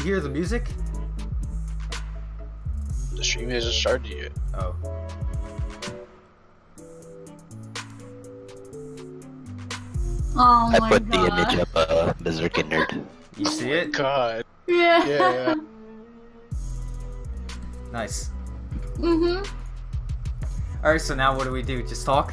hear the music? The stream hasn't started yet. Oh. Oh I my put god. the image up, Berserker Nerd. You see it? God. Yeah. Yeah. Nice. Mhm. Alright, so now what do we do? Just talk?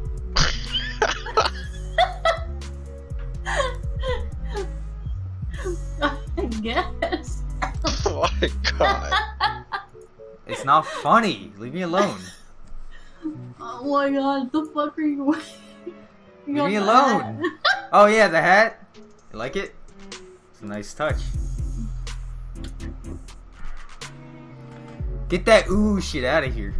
I guess. Oh my god. It's not funny. Leave me alone. Oh my god, the fuck are you wearing? You Leave got me the alone. hat. Oh yeah, the hat. You like it? It's a nice touch. Get that ooh shit out of here.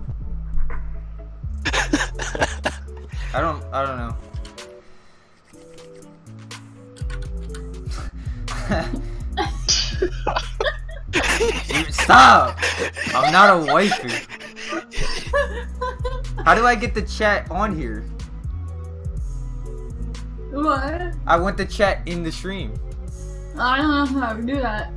I don't know. Dude, stop! I'm not a waifu. How do I get the chat on here? What? I want the chat in the stream. I don't know how to do that.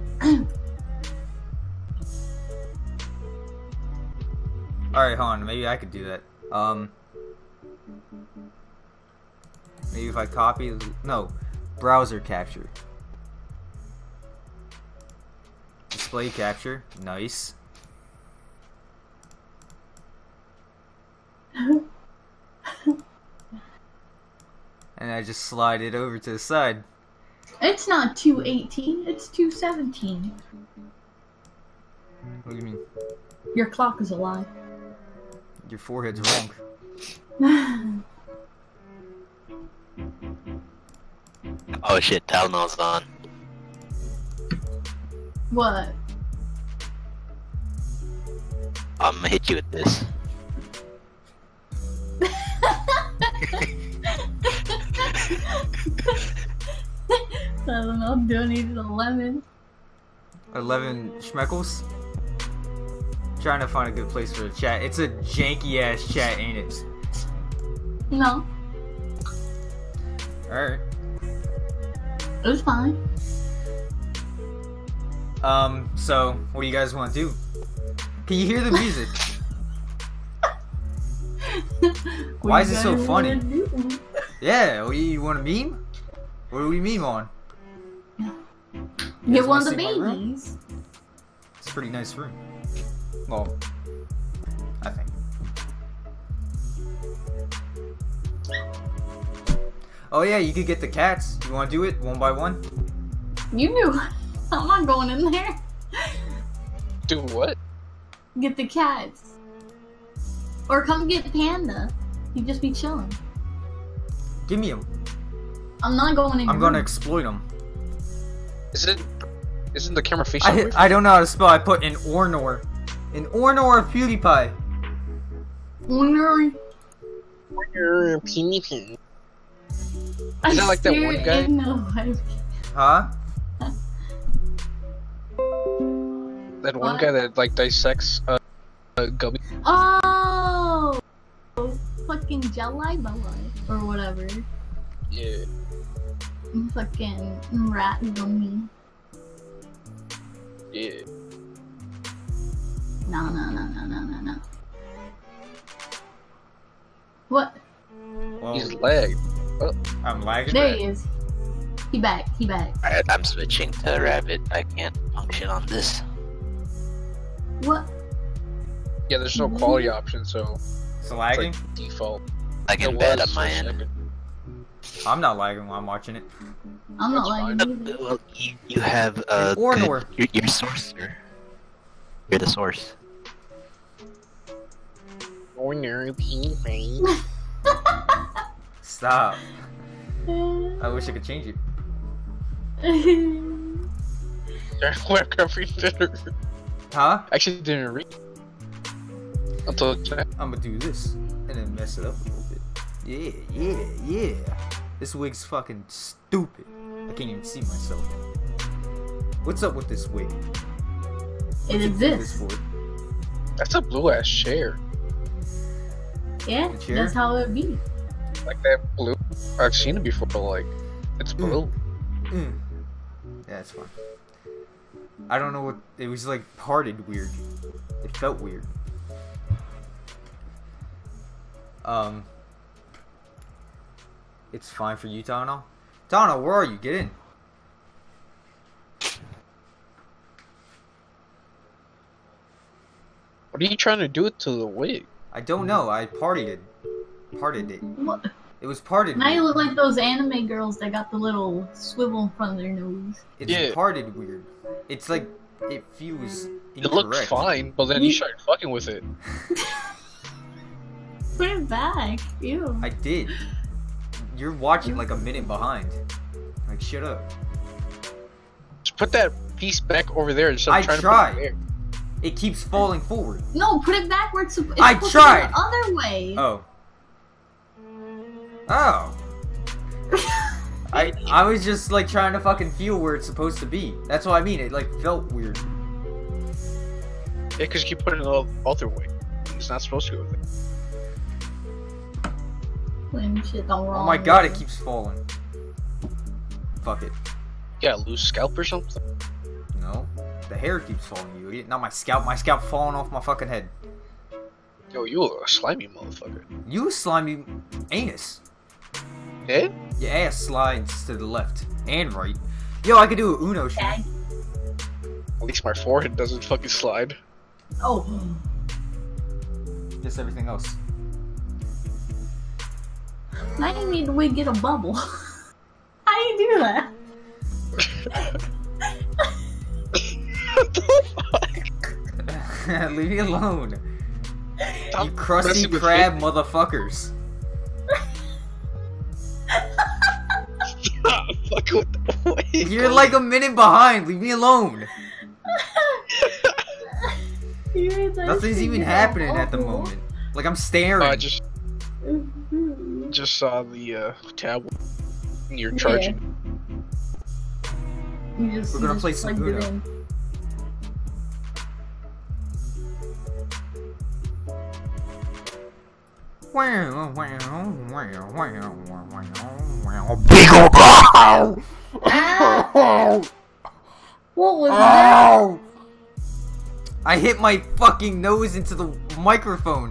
Alright, hold on. Maybe I could do that. Maybe if I copy... No. Browser capture. Display capture. Nice. And I just slide it over to the side. It's not 218, it's 217. What do you mean? Your clock is a lie. Your forehead's wrong. Oh shit, Talon's on. What? I'm gonna hit you with this. I don't know, donated 11. 11 schmeckles. Trying to find a good place for the chat. It's a janky ass chat, ain't it? No, Alright. it was fine. So, what do you guys want to do? Can you hear the music? Why is it so funny? Yeah, what, you want a meme? What do we meme on? Get guys one of wanna the see my room? babies. It's a pretty nice room. Well, I think. Oh yeah, you could get the cats. You want to do it one by one? You knew. I'm not going in there. Do what? Get the cats. Or come get Panda. He'd just be chilling. Give me them. I'm not going in. I'm gonna exploit them. Isn't the camera facing away? I don't know how to spell. I put an Ornor. An Ornor of PewDiePie. PvP. Is that like that one guy? No, Huh? That one What? guy that like dissects gummy. oh, fucking Jelly Belly or whatever. Yeah. Fucking rat gummy. Yeah. No. What? Well, He's lagged. I'm lagging. There he is. He back. Alright, I'm switching to Rabbit. I can't function on this. What? Yeah, there's no quality option, so It's it's lagging? like default. I can It bed was on my for a end. second. I'm not lagging while I'm watching it. I'm not That's lying fine. either. Well, you have Ornor. you're sorcerer. You're the source. Ordinary PvP. Stop. I wish I could change it. Huh? Actually, didn't read. Until chat. I'm gonna do this and then mess it up a little bit. Yeah. This wig's fucking stupid. I can't even see myself. What's up with this wig? It What'd you do exists. this for? That's a blue ass chair. Yeah, The chair? that's how it be. Like that blue. I've seen it before, but like, it's blue. Yeah, it's fine. I don't know what it was like. Parted weird. It felt weird. It's fine for you, Tano. Tano, where are you? Get in. What are you trying to do to the wig? I don't know. I parted it. What? It was parted. Now you weird. look like those anime girls that got the little swivel in front of their nose. It's parted weird. It's like it feels incorrect. It looked fine, but then you started fucking with it. Put it back. Ew. I did. You're watching like a minute behind. Like, shut up. Just put that piece back over there instead of trying tried. to put it there. It keeps falling forward. No, put it back where it's supposed I to be tried. the other way. Oh. Oh. I was just like trying to fucking feel where it's supposed to be. That's what I mean. It like felt weird. Yeah, because you keep putting it the other way. It's not supposed to go there. When shit don't wrong. Oh my god, it keeps falling. Fuck it. You got a loose scalp or something? No. The hair keeps falling, you idiot. Not my scalp. My scalp falling off my fucking head. Yo, you a slimy motherfucker. You slimy anus. Yeah? Your ass slides to the left and right. Yo, I could do a Uno shit. Dad. At least my forehead doesn't fucking slide. Oh. Just everything else. Now you need to get a bubble. How do you do that? What the fuck? Leave me alone. Stop You crusty messing with crab me. motherfuckers. Stop fucking with the wig. You're like a minute behind. Leave me alone. Nothing's even happening at the moment. Like I'm staring. I just saw the tab. You're charging. We're gonna play some Uno. Big ol' blow! What was that? I hit my fucking nose into the microphone.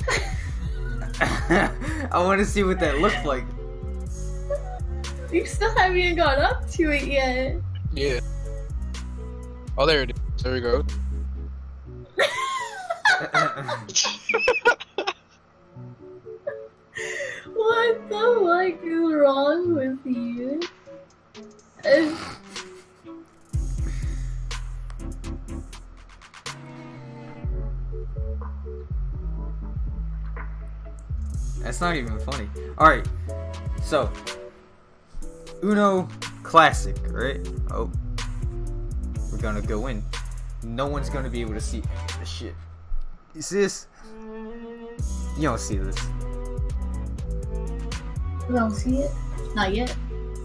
I want to see what that looked like. You still haven't even got up to it yet. Yeah. Oh, there it is. There we go. What the fuck is wrong with you? That's not even funny. Alright, so Uno Classic, right? Oh, we're gonna go in. No one's gonna be able to see any of this shit. You see this? You don't see this. You don't see it? Not yet.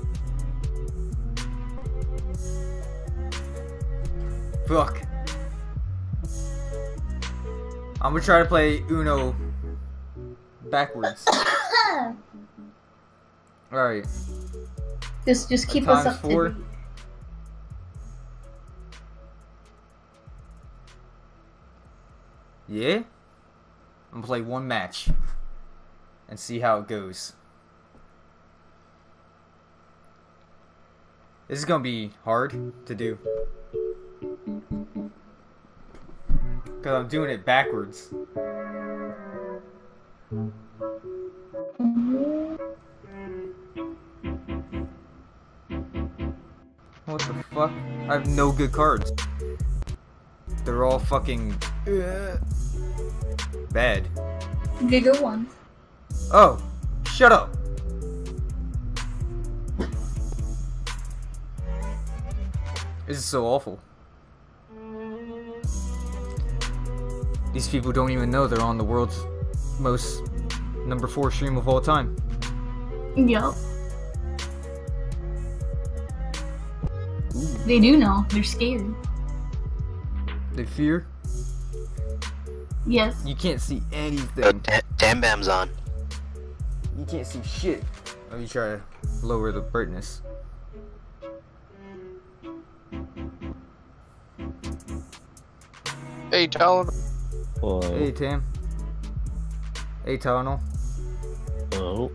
Fuck. I'm gonna try to play Uno backwards. Alright. Just keep us up to date. Yeah? I'm gonna play one match and see how it goes. This is gonna be hard to do. Because I'm doing it backwards. What the fuck? I have no good cards. They're all fucking bad. Bigger ones. Oh, shut up. This is so awful. These people don't even know they're on the world's most #4 stream of all time. Yup. They do know. They're scared. They fear? Yes. You can't see anything. Damn Bam's on. You can't see shit. Let me try to lower the brightness. Hey, Talon. Hello. Hey, Tam. Hey, Tunnel. Hello.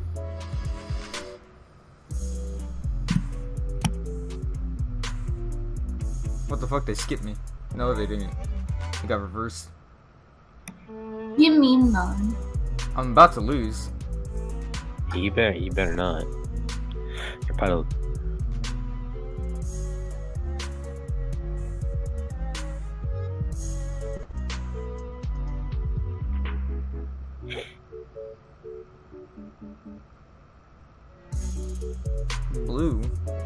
What the fuck? They skipped me. No, they didn't. They got reversed. You mean none. I'm about to lose. You better not. You're probably. Blue.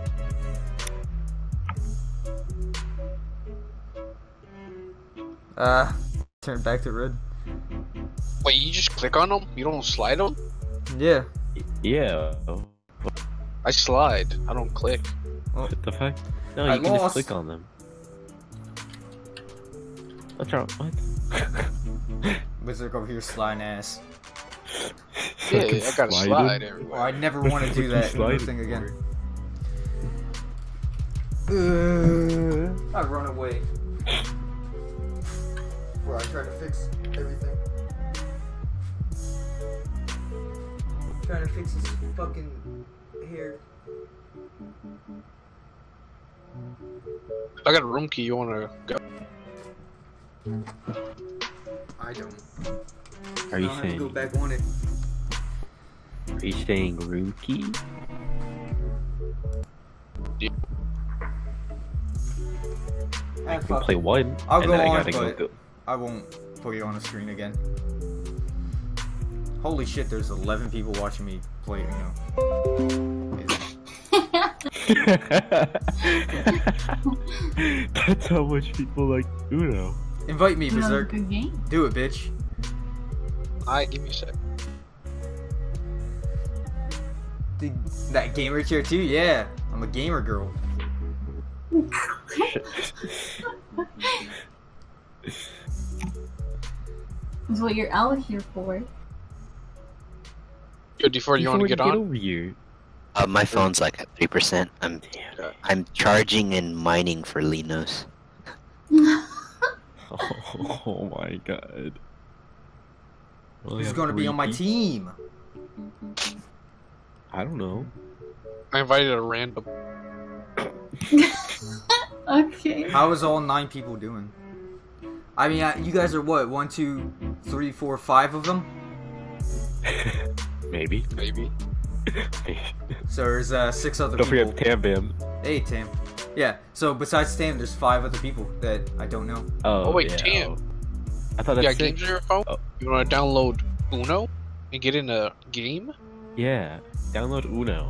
Turn back to red. Wait, you just click on them? You don't slide them? Yeah. Yeah. I slide. I don't click. What the fuck? No, I you can lost. just click on them. What's wrong? What? Wizard over here sliding ass. Yeah, Fucking I gotta sliding? slide Oh, everywhere. I never want to do that Sliding. thing again. I run away. Where I try to fix everything. Trying to fix his fucking hair. I got a room key. You wanna go? I don't. Are you I don't have to go saying? back on it. Are you saying room key? I I can play one, I'll and go then I on, gotta but- go. I won't put it on the screen again. Holy shit, there's 11 people watching me play, That's how much people like Uno. Invite me, Another Berserk. good game. Do it, bitch. Alright, give me a sec. That gamer chair too? Yeah. I'm a gamer girl. That's what you're out here for. Yo, D4, you wanna get on? over here? My phone's like at 3%. I'm charging and mining for Linos. Oh my god. Who's gonna be on my team? I don't know. I invited a random. Okay. How is all 9 people doing? I mean, you guys are what? 1, 2, 3, 4, 5 of them? Maybe. Maybe. So there's 6 other Don't people. forget Tam Bam. Hey, Tam. Yeah, so besides Tam, there's 5 other people that I don't know. Oh, wait, yeah. Tam. I thought You that's got games it. on your phone? Oh. You wanna download Uno and get in a game? Yeah. Download Uno.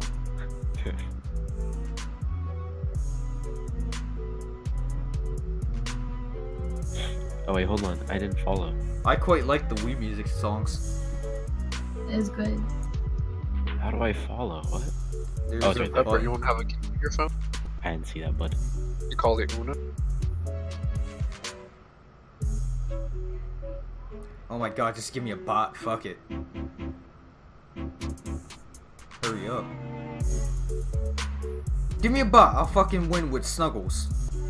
Oh wait, hold on. I didn't follow. I quite like the Wii music songs. It's good. How do I follow? What? There's Oh, a sorry, Pepper, button. you wanna have a game on your phone? I didn't see that button. You call it Uno? Oh my god, just give me a bot. Fuck it. Hurry up. Give me a bot. I'll fucking win with Snuggles.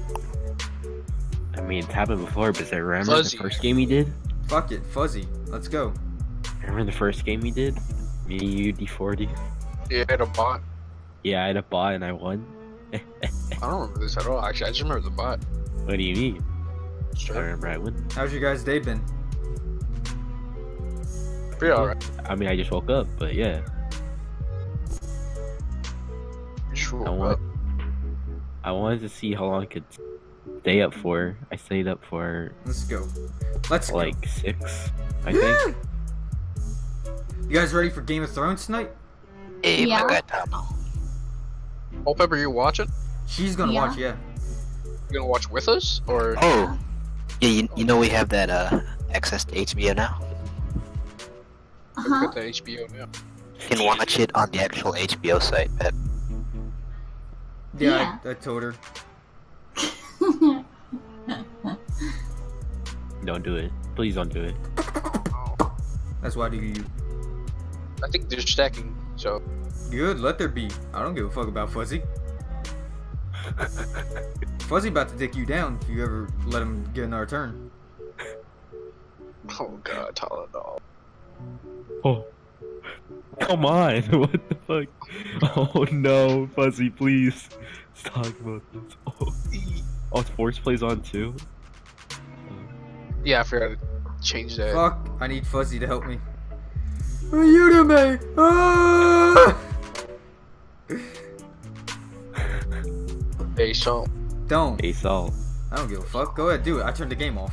I mean, it's happened before, but I remember Fuzzy. the first game we did? Fuck it. Fuzzy. Let's go. Remember the first game we did? Me, you, D40? Yeah, I had a bot. Yeah, I had a bot and I won. I don't remember this at all, actually. I just remember the bot. What do you mean? I Sure. remember I won. How's your guys' day been? Pretty alright. I mean, I just woke up, but yeah. Sure. I wanted to see how long I could stay up for. I stayed up for Let's go. Let's like 6, I go. think. You guys ready for Game of Thrones tonight? Hey, Yeah. my god, no. Oh, Pepper, you watching? She's gonna Yeah. watch, yeah. You gonna watch with us? Or Oh, yeah, you know we have that access to HBO now. we Uh-huh. got the HBO now? You can watch it on the actual HBO site, Pep. Yeah, I told her. Don't do it. Please don't do it. Oh. That's why I do you. I think they're stacking, so Good, let there be. I don't give a fuck about Fuzzy. Fuzzy about to dick you down if you ever let him get another turn. Oh god, Tylenol. Oh. Come on, what the fuck? Oh no, Fuzzy, please. Let's talk about this. Oh, Force plays on too? Yeah, I forgot to change that. Fuck, I need Fuzzy to help me. Ayúdame! Ah! Hey, so Don't. Hey, Salt. I don't give a fuck. Go ahead, do it. I turned the game off.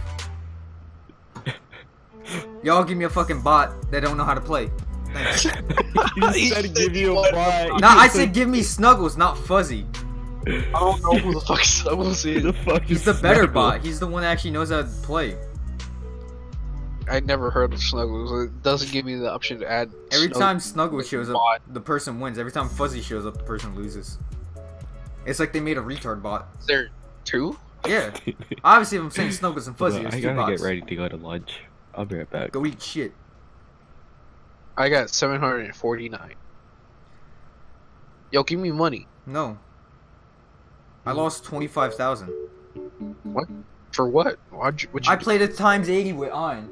Y'all give me a fucking bot that don't know how to play. Thanks. He just said to give you a bot. Nah, I said give me Snuggles, not Fuzzy. I don't know who the fuck Snuggles Who is. the fuck He's is the better Snuggle? bot. He's the one that actually knows how to play. I never heard of Snuggles. It doesn't give me the option to add. Every time Snuggles shows up, bot. the person wins. Every time Fuzzy shows up, the person loses. It's like they made a retard bot. Is there two? Yeah. Obviously, if I'm saying Snuggles and Fuzzy, Hold on, there's I two gotta bots. get ready to go to lunch. I'll be right back. Go eat shit. I got 749. Yo, give me money. No. I lost 25,000. What? For what? What'd you I do? played it times 80 with Iron.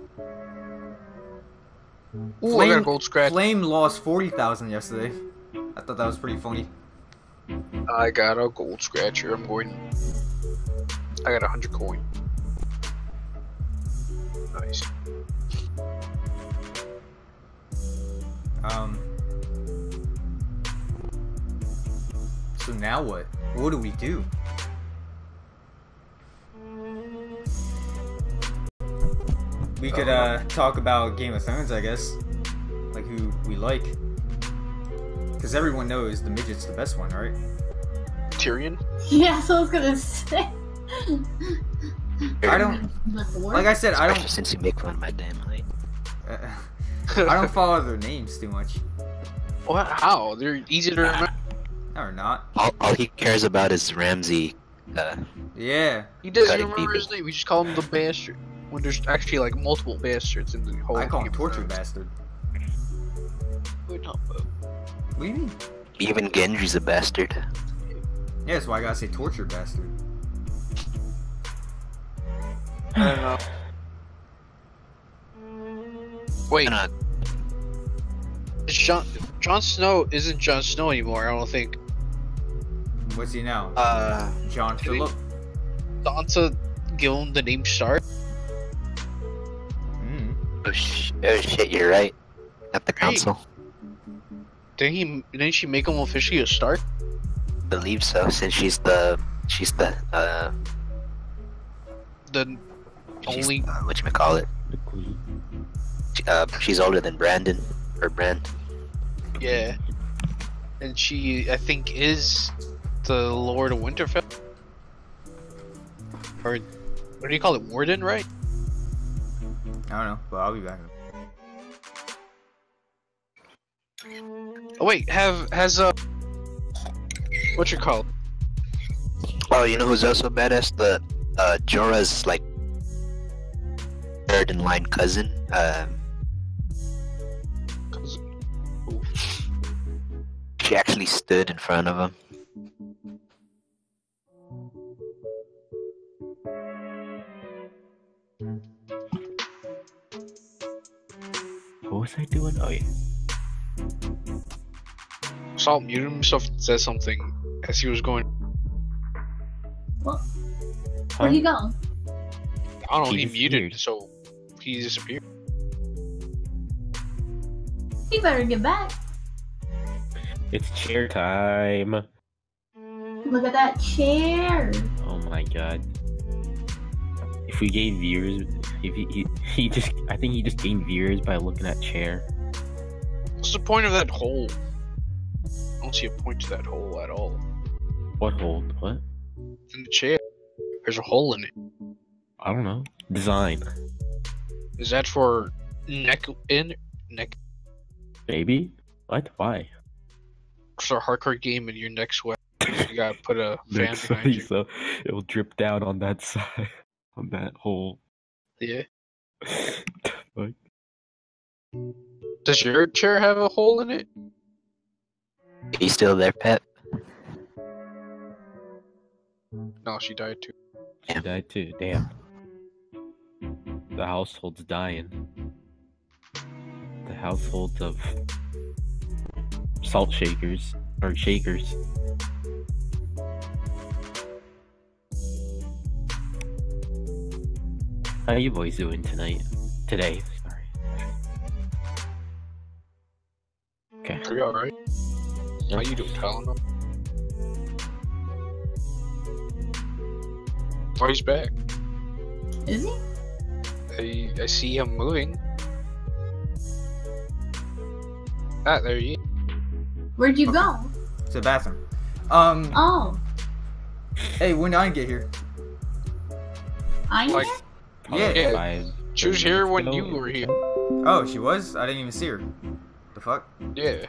Ooh, I got a gold scratch. Flame lost 40,000 yesterday. I thought that was pretty funny. I got a gold scratcher. I'm going. I got 100 coin. Nice. So now what? What do we do? We could talk about Game of Thrones, I guess. Like who we like. Because everyone knows the midget's the best one, right? Tyrion? Yeah, so I was gonna say. I don't. But the Like I said, I Especially don't. since you make fun of my damn height. I don't follow their names too much. What? How? They're easy to remember. Or not. All he cares about is Ramsey. Yeah. He doesn't Cutting remember his people. name. We just call him the bastard. When there's actually like multiple bastards in the whole. I call him Game of Torture Thrones. Bastard. Wait, no, What do you mean? Even Gendry's a bastard. Yeah, that's why I gotta say Torture Bastard. I don't know. Wait, And, it's Jon Snow isn't Jon Snow anymore. I don't think. What's he now? John Can we- Phillip? Sansa give him the name Stark. Mm. oh shit, you're right. At the council. Didn't she make him officially a Stark? Believe so, since she's the The only. whatchamacallit. The queen. She's older than Brandon or Brand. Yeah. And she, I think, is the Lord of Winterfell. Or what do you call it? Warden, right? I don't know, but I'll be back. Oh wait, what you call? Oh, you know who's also badass? The Jorah's like third in line cousin. She actually stood in front of him. What was I doing? Oh yeah. Salt muted himself and said something as he was going. Where'd he go? I don't know. He He muted, disappeared. so he disappeared. He better get back. It's chair time. Look at that chair. Oh my god. If we gain viewers, if he just, I think he just gained viewers by looking at chair. What's the point of that hole? I don't see a point to that hole at all. What hold? What? In the chair, there's a hole in it. I don't know. Design. Is that for neck? Maybe? What? Why? It's a hardcore game and your neck sweat. You gotta put a fan Next behind time, you. so it will drip down on that side, on that hole. Yeah. Fuck. Does your chair have a hole in it? He's still there, Pep. No, she died too. She died too. Damn. The household's dying. The household of salt shakers or shakers. How you boys doing tonight? Today, sorry. Okay. Are you alright? How you doing, Tylenol? Oh, he's back. Is he? I see him moving. Ah, there he is. Where'd you go? To the bathroom. Oh, Hey, when did I get here? I Like, Yeah. Yeah. 5 she was here when minutes you ago. were here. Oh, she was? I didn't even see her. The fuck? Yeah.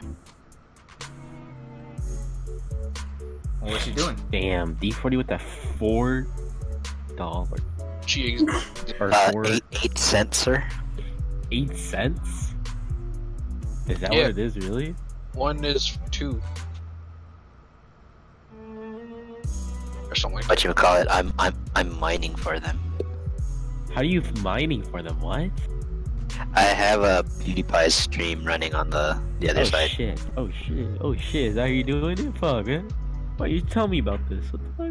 Well, what's she doing? Damn, D40 with that $4 She or four, 8 cents, sir. 8 cents? Is that Yeah. what it is, really? one is 2. Or something like What you would call it? I'm mining for them. How are you mining for them? What? I have a PewDiePie stream running on the other Oh side. shit! Oh shit! Oh shit! Is that how you doing it? Fuck, man. Why you tell me about this? What the fuck?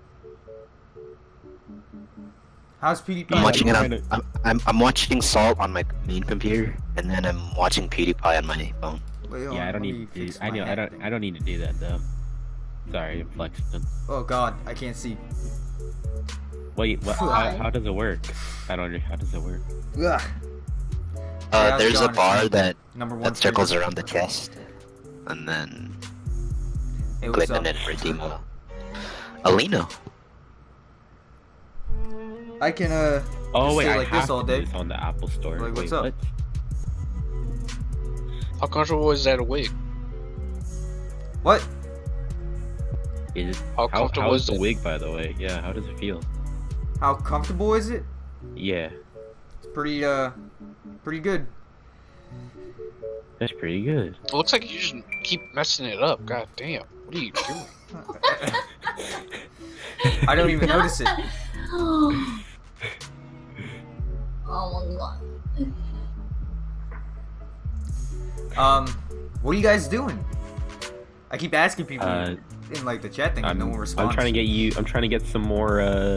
How's PewDiePie? I'm watching it trying on. I'm watching Salt on my main computer, and then I'm watching PewDiePie on my phone. Wait, hold Yeah, on, I don't let me need. To do, fix I my know. hat. I don't need to do that though. Sorry, I'm flexing. Oh god, I can't see. Wait, what, Why? how does it work? I don't understand. How does it work? Ugh. Yeah, There's a John, bar that Number one. that circles around the chest, and then Hey, what's click up? on it, redeem a Lino. I can Oh Just wait, stay I like have this all to day. do this on the Apple Store. Like, what's wait, up? What? How comfortable is that wig? what? Is it, How comfortable how's is the it? wig, by the way? Yeah, how does it feel? How comfortable is it? Yeah, It's pretty good. that's pretty good. It looks like you just keep messing it up. God damn. What are you doing? I don't even notice it. oh my god. What are you guys doing? I keep asking people Uh, in like the chat thing, and no one responds. I'm trying to get you. I'm trying to get some more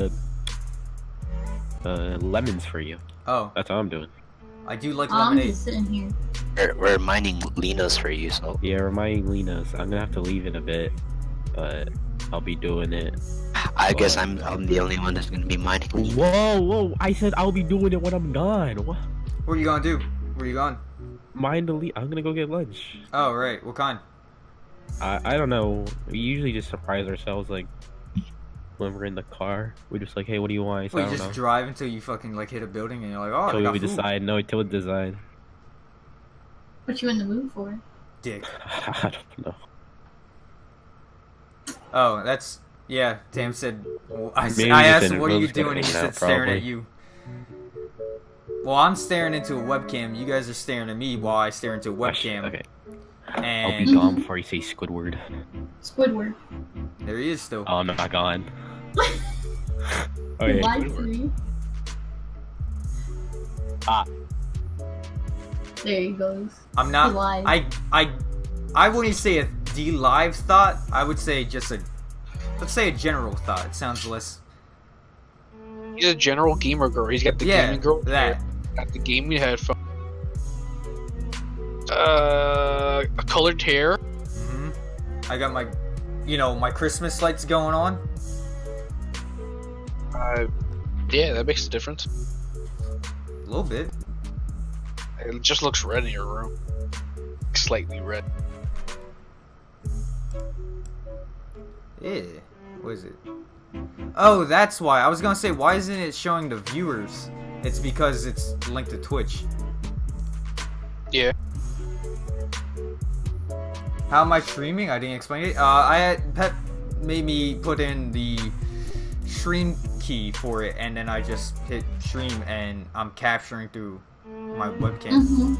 lemons for you. Oh, That's all I'm doing. I do like I'm lemonade. just sitting here. We're mining Linos for you, so Yeah, reminding Lena's. I'm gonna have to leave in a bit, but I'll be doing it. I guess I'm the only one that's gonna be mining Linos. Whoa! I said I'll be doing it when I'm gone. What? What are you gonna do? Where are you going? Mind the lead. I'm gonna go get lunch. Oh, right. What kind? I don't know. We usually just surprise ourselves, like when we're in the car. We're just like, hey, what do you want? So Well, I you don't just know. drive until you fucking like hit a building, and you're like, oh, I Until got we food. decide. No, until we decide. What you in the mood for? Dick. I don't know. Oh, that's yeah. Tam said. Well, I Maybe I just asked in- him, "What are we'll you just go doing?" And he hang said, out, "Staring probably. at you." Well, I'm staring into a webcam. You guys are staring at me while I stare into a Oh, shit, webcam. okay. I'll And be gone before you say Squidward. Squidward. there he is still. Oh, I'm not gone. Oh, yeah, Lied to Squidward. me. Ah. There he goes. I'm not. He lied. I wouldn't say a D-Live thought. I would say just a. Let's say a general thought. It sounds less. He's a general gamer girl. He's got the Yeah, gaming girl. that. Got the gaming headphone. A colored hair. hmm I got my, my Christmas lights going on. Yeah, that makes a difference. A little bit. It just looks red in your room. Slightly red. Yeah. What is it? Oh, that's why. I was gonna say, why isn't it showing the viewers? It's because it's linked to Twitch. Yeah. How am I streaming? I didn't explain it. Pep made me put in the stream key for it, and then I just hit stream, and I'm capturing through my webcam. Mm-hmm.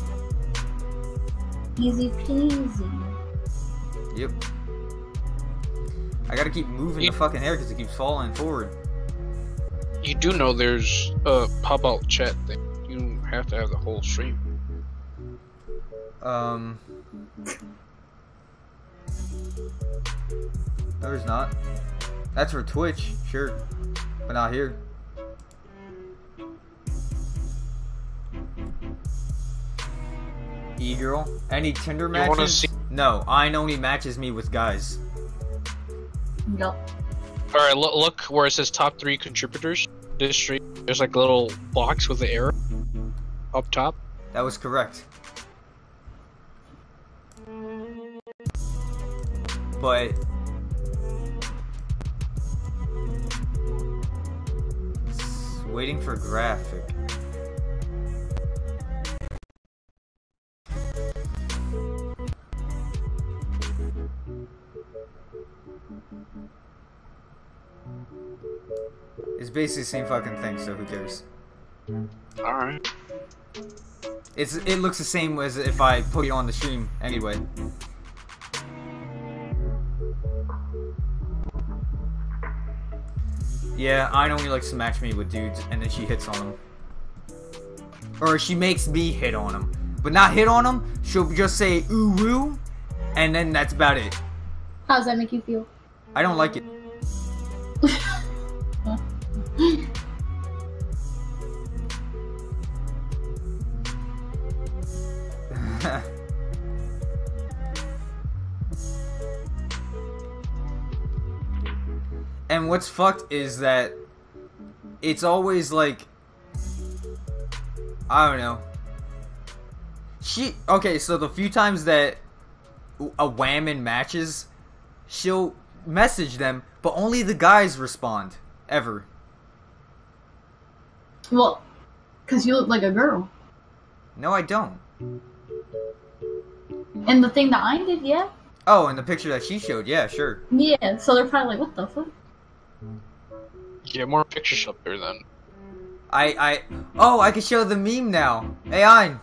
Easy peasy. Yep. I gotta keep moving the fucking hair because it keeps falling forward. You do know there's a pop-out chat thing. have to have the whole stream. No, there's not. That's for Twitch, sure, but not here. E-girl? Any Tinder wanna matches? see- No, Ayn only matches me with guys. Nope. Alright, look where it says top 3 contributors. This stream, there's like a little box with the arrow up top. That was correct. But waiting for graphic. It's basically the same fucking thing, so who cares? Alright. It looks the same as if I put it on the stream anyway. Yeah, I only likes to match me with dudes, and then she hits on them. Or she makes me hit on them. But not hit on them, she'll just say ooh woo, and then that's about it. How does that make you feel? I don't like it. And what's fucked is that it's always like, I don't know. Okay, so the few times that a Whammon matches, she'll message them, but only the guys respond. Ever. Well, because you look like a girl. No, I don't. And the thing that I did, yeah. Oh, and the picture that she showed, yeah, sure. Yeah, so they're probably like, what the fuck? Get more pictures up there then. Oh, I can show the meme now. Hey, Ein.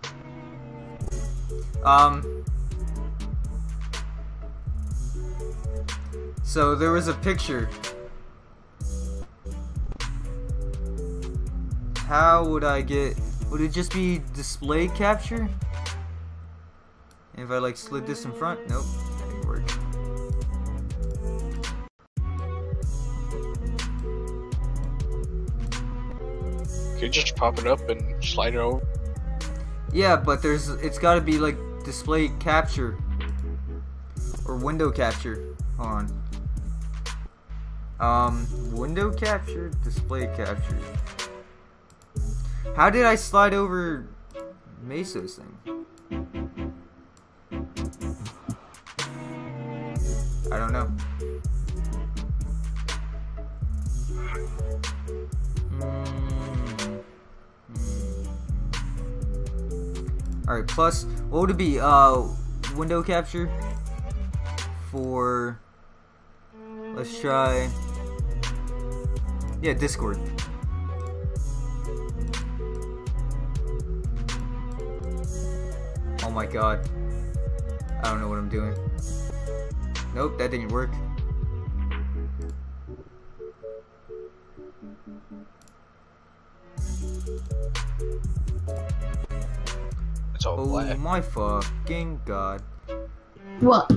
So there was a picture. How would I get? Would it just be display capture? And if I like slid this in front, nope, that didn't work. You could just pop it up and slide it over. Yeah, but it's got to be like display capture or window capture. Hold on. Window capture, display capture. How did I slide over Meso's thing? I don't know. Alright, plus, what would it be? Window capture for, let's try, yeah, Discord. Oh my god. I don't know what I'm doing. Nope, that didn't work. It's all Oh black. my fucking god. What?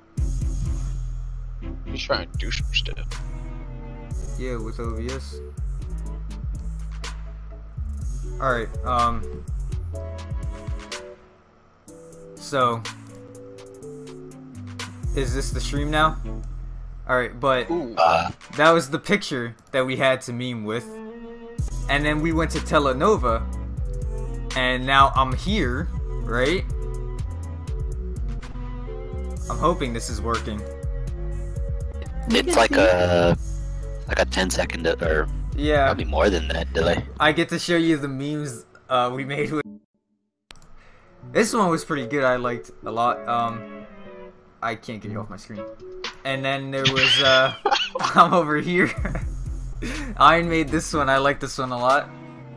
He's trying to do some stuff. Yeah, with OBS. Alright, so, is this the stream now? Alright, but Ooh. that was the picture that we had to meme with. And then we went to Telenova, and now I'm here, right? I'm hoping this is working. It's like a 10-second or Yeah, probably more than that delay. I get to show you the memes we made with. This one was pretty good. I liked a lot. I can't get you off my screen. And then there was I'm over here. Iron made this one. I like this one a lot.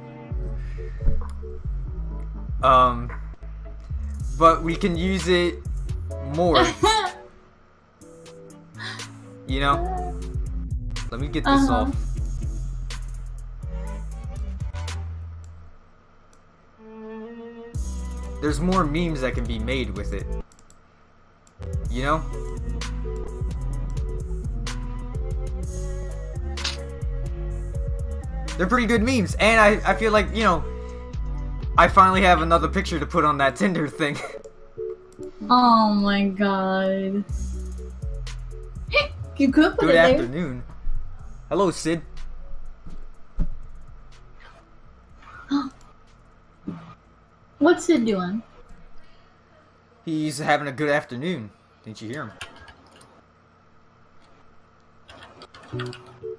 But we can use it more. You know? Let me get this off. there's more memes that can be made with it. You know? They're pretty good memes, and I feel like, you know, I finally have another picture to put on that Tinder thing. Oh my god. You could put Good it afternoon. Hello, Sid. there. What's Sid doing? He's having a good afternoon. Didn't you hear him?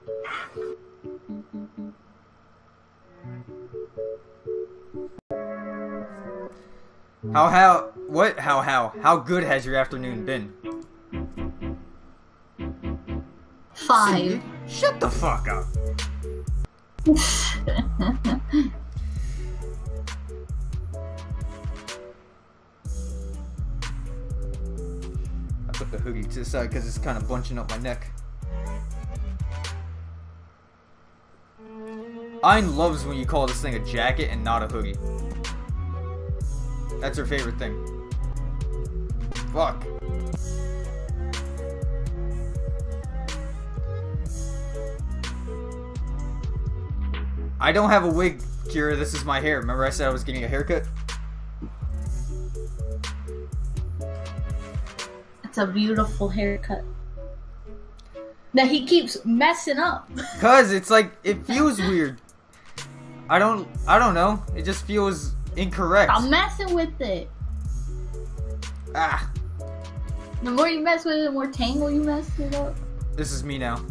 How good has your afternoon been? 5. Sid, shut the fuck up. I put the hoodie to the side because it's kind of bunching up my neck. Ayn loves when you call this thing a jacket and not a hoodie. That's her favorite thing. Fuck. I don't have a wig, Kira. This is my hair. Remember I said I was getting a haircut? It's a beautiful haircut. That he keeps messing up. Cause it's like, it feels weird. I don't know. It just feels incorrect. I'm messing with it. Ah. The more you mess with it, the more tangle you mess it up. This is me now.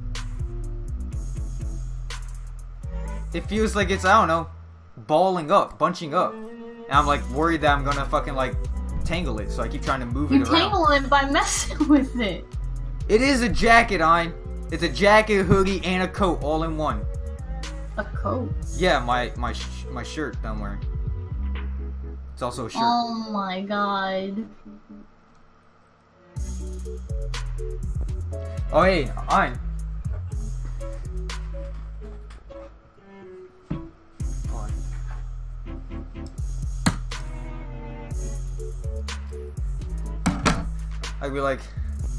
It feels like it's, I don't know, balling up, bunching up. And I'm like worried that I'm gonna fucking like tangle it, so I keep trying to move You it around. tangle it by messing with it. It is a jacket, Ein. It's a jacket, hoodie, and a coat all in one. A coat. Yeah, my shirt that I'm wearing. It's also a shirt. Oh my god. Oh hey, Ein. I'd be like,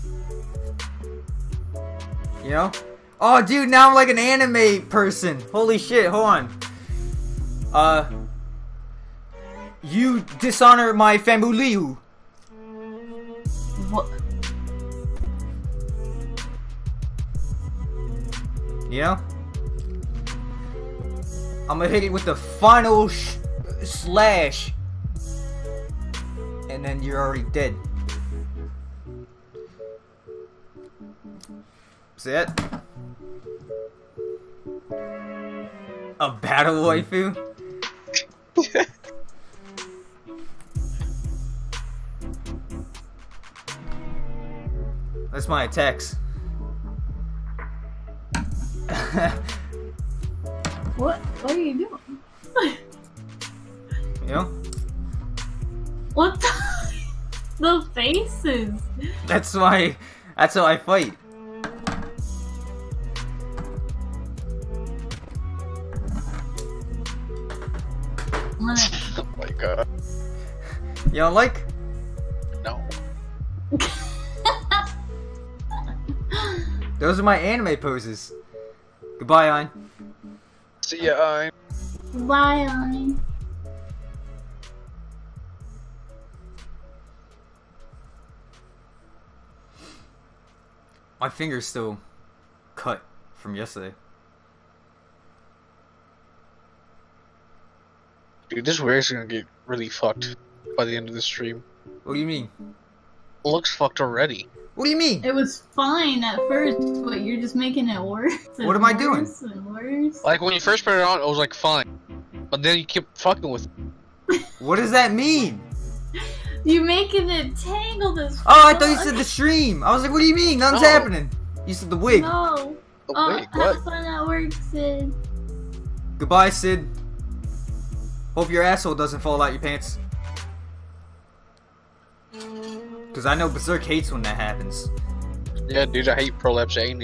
you know? Oh, dude, now I'm like an anime person. Holy shit, hold on. You dishonor my family. What? You know? I'm gonna hit it with the final slash. And then you're already dead. See it? A battle waifu? That's my attacks. What are you doing? You know? What the faces? That's how I fight. Oh my god. You don't like? No. Those are my anime poses. Goodbye, Ein. See ya, I. Bye, Ani. My finger's still cut from yesterday. Dude, this wig's gonna get really fucked by the end of the stream. What do you mean? It looks fucked already. What do you mean? It was fine at first, but you're just making it worse. What am I doing? Worse and worse. Like, when you first put it on, it was like fine. But then you keep fucking with it. What does that mean? You making it tangled as fuck. Oh, I thought you said the stream. I was like, what do you mean? Nothing's No. happening. You said the wig. No. Oh, wait, Have what? fun at work, Sid. Goodbye, Sid. Hope your asshole doesn't fall out your pants. Because I know Berserk hates when that happens. Yeah, dude, I hate prolapse anus.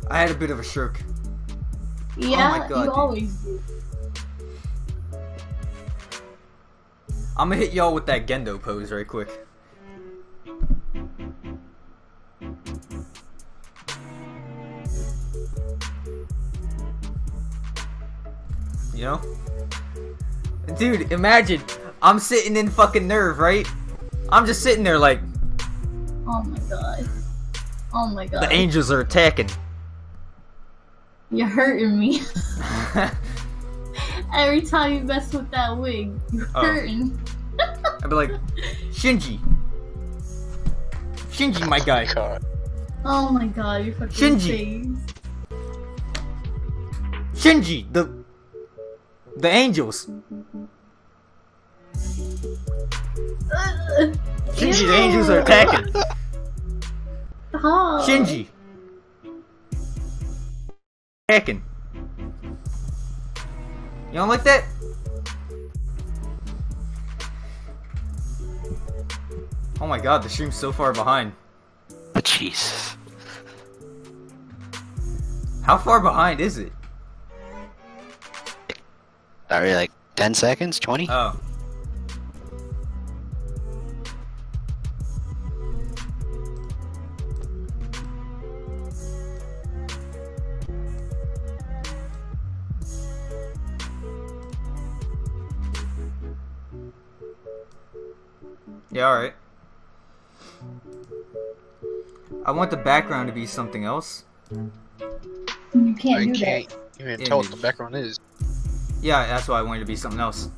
I had a bit of a stroke. Yeah, my God, you dude. always do. I'm gonna hit y'all with that Gendo pose right quick. You know? Dude, imagine I'm sitting in fucking nerve, right? I'm just sitting there like, Oh my god. Oh my god. the angels are attacking. You're hurting me. Every time you mess with that wig, you're Oh. hurting. I'd be like, Shinji. Shinji, my guy. God. Oh my god, you're fucking Shinji. face. Shinji, the angels. Shinji, the angels are attacking. Stop. Shinji. Attacking. You don't like that? Oh my god, the stream's so far behind. But Jesus. How far behind is it? Sorry, like 10 seconds? 20? Oh. Yeah, alright. I want the background to be something else. You can't I do can't that. even tell what the background is. Yeah, that's why I wanted it to be something else.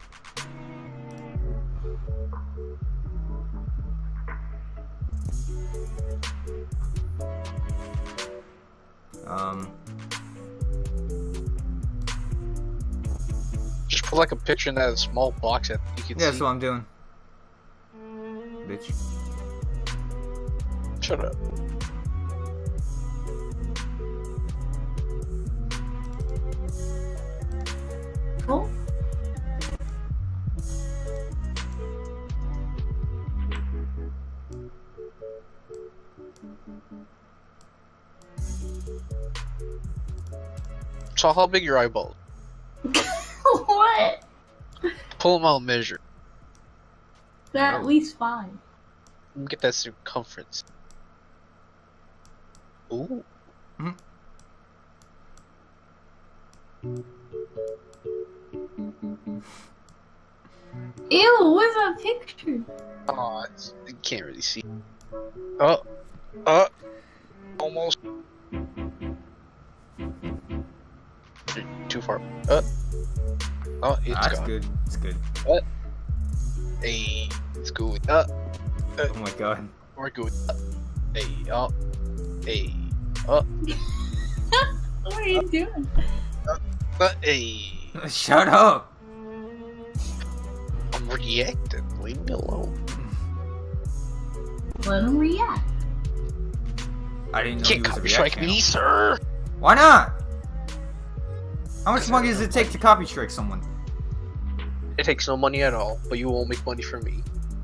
Just put like a picture in that small box that you can Yeah, that's see. what I'm doing. Bitch. Shut up. Oh. So how big your eyeballs? What? Pull them out and measure. They're at least 5. Get that circumference. Ooh. Ew, what's that picture? Oh, you can't really see. Almost. You're too far. Oh, it's That's gone. good. It's good. Hey, it's good. Oh my god. We're good. Hey, hey, What are you doing? hey. Shut up! I'm reacting. Leave me alone. Let him react. I didn't know You he can't was a copy React strike channel. me, sir. Why not? How much money does it take to copy strike someone? It takes no money at all, but you won't make money from me.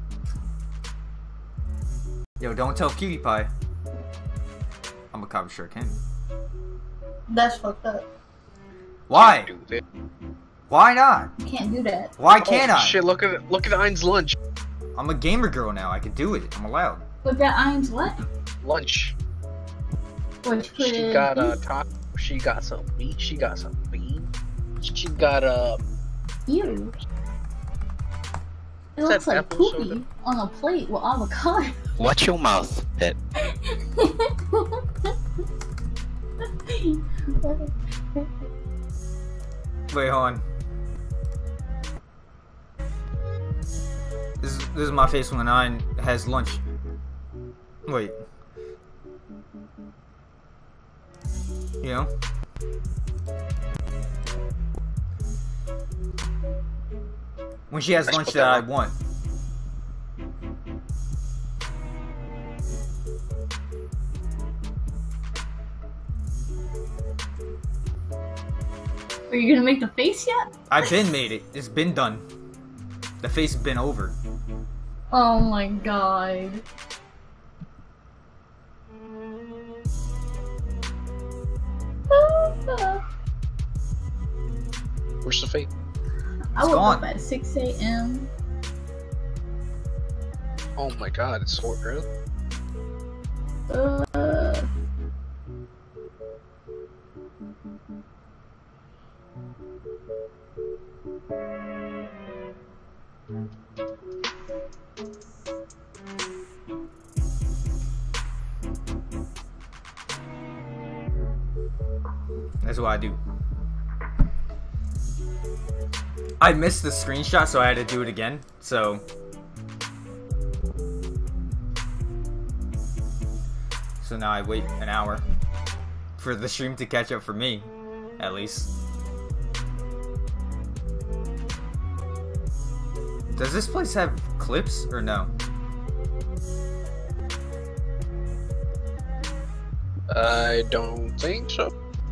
Yo, don't tell PewDiePie. I'm a copy strike him. That's fucked up. Why? Can't do that. Why not? You can't do that. Why can't Oh, I? Shit! Look at Ein's lunch. I'm a gamer girl now. I can do it. I'm allowed. Look at Iron's what? Lunch. What you put She in? got taco. She got some meat. She got some bean. She got Ew. It Is looks that like apple poopy soda? on a plate with avocado. Watch your mouth, Pet. Wait, hold on. This is my face when Nine has lunch. Wait. You know? When she has Let's lunch put that that I on. want. Are you gonna make the face yet? I've been made it. It's been done. The face has been over. Oh my god. Where's the fate? I It's woke gone. up at 6 a.m. Oh my god, it's so early. That's what I do. I missed the screenshot, so I had to do it again. So now I wait an hour for the stream to catch up for me, at least. Does this place have clips or no? I don't think so.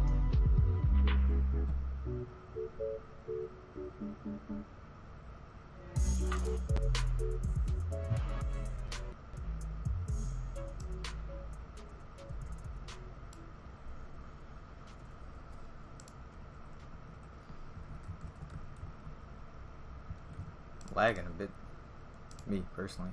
Lagging a bit. Me, personally.